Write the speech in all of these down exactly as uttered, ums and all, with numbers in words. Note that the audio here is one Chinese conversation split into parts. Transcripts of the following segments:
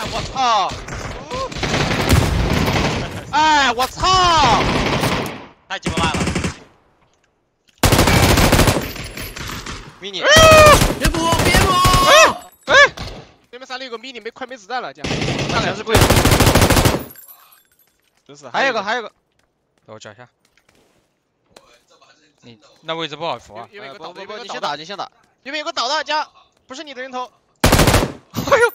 我操！哎，我操！太鸡巴慢了。迷你， 别补，别补！ 哎，对面上了有个迷你，没快没子弹了，这样。那两只贵。真是。还有个，还有个。 等我找一下。你那位置不好扶啊！ 有有个导的，你先打，你先打。右边有个导的，加，不是你的人头。 哎呦！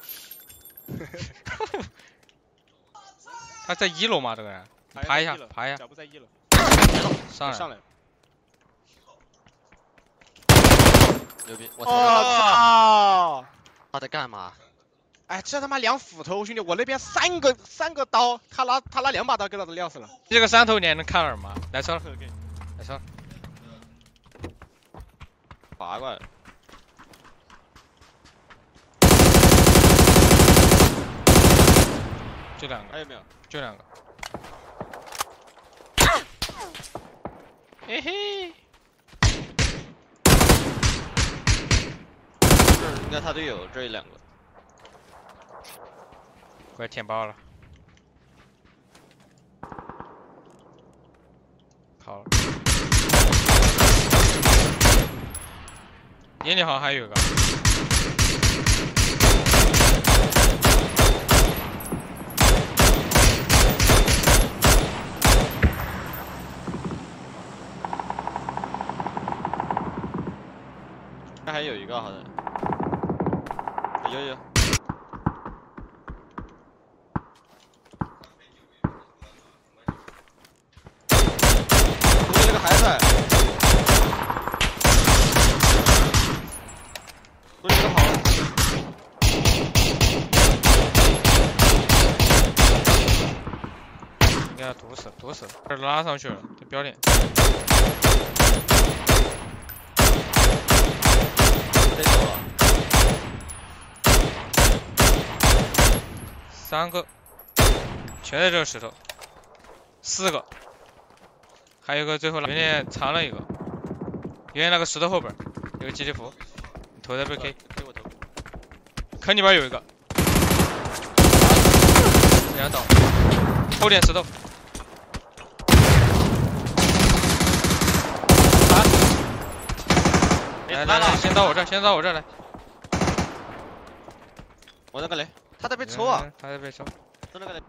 他在一楼吗？这个人？爬一下，爬一下。 脚步在一楼。 上来。 上来。 牛逼！我操！ 他在干嘛？ 哎，这他妈两斧头，兄弟！我那边三个三个刀，他拿他拿两把刀给老子撂死了。 这个山头你还能看耳吗？来车了，来车了。 爬过来。 就两个。 还有没有？ 就两个。嘿嘿。 这应该他队友，这两个。 快填爆了。好了。眼里好像还有一个。 那还有一个好像。有有。这个还在。不是这个跑了。 给他毒死，毒死，这拉上去了，这标点。 得走了。 三个，全在这个石头。四个。还有个最后了，有点藏了一个，原来那个石头后边有个集体服，你头在被 K， 给我头， 坑里边有一个，两倒，后点石头，啊，来来来，先到我这儿，先到我这儿来， 我那个雷，他在被抽啊， 他在被抽， 就那个雷，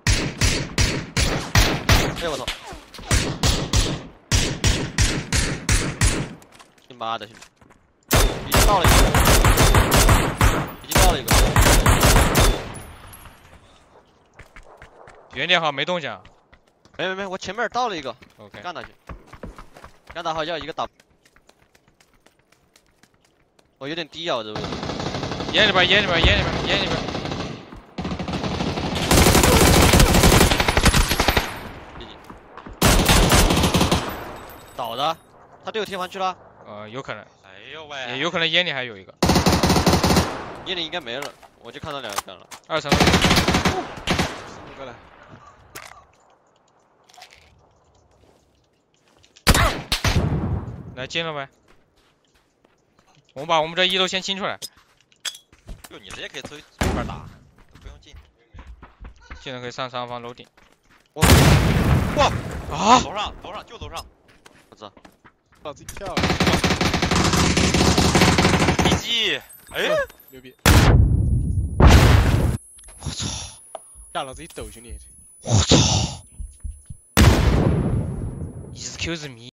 哎我操！你妈的兄弟！已经到了一个，已经到了一个。 原点好没动静。 没没没，我前面到了一个。 OK。 干他去。干他好要一个打。我有点低啊，我这位置。 烟里边，烟里边，烟里边，烟里边。 倒的，他队友贴环去了。 呃，有可能。 哎呦喂！ 也有可能烟里还有一个。 烟里应该没了，我就看到两个了。 二层。 过来。 来进了呗。我们把我们这一楼先清出来。 就你直接可以从这边打，不用进。 进了可以上上方楼顶。 我哇啊！ 楼上，楼上就楼上。我操！ 老子跳了。 一击，哎， 牛逼！ 我操！ 吓老子一抖，兄弟！ 我操！一 Q 是迷。